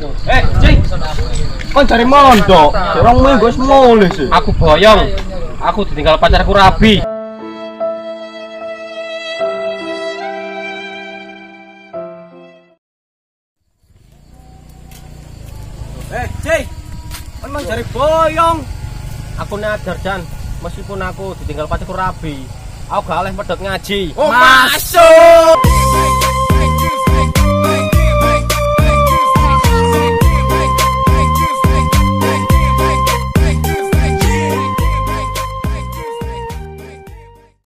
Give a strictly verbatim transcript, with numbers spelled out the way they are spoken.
Eh, Cing. Kan cari mondok. Orang minggu wis mulih sih. Aku boyong. Aku ditinggal pacarku Rabi. Eh, Cing. Kan cari boyong. Aku nadar Jan, meskipun aku ditinggal pacarku Rabi, aku gak oleh medhot ngaji. Oh, masuk.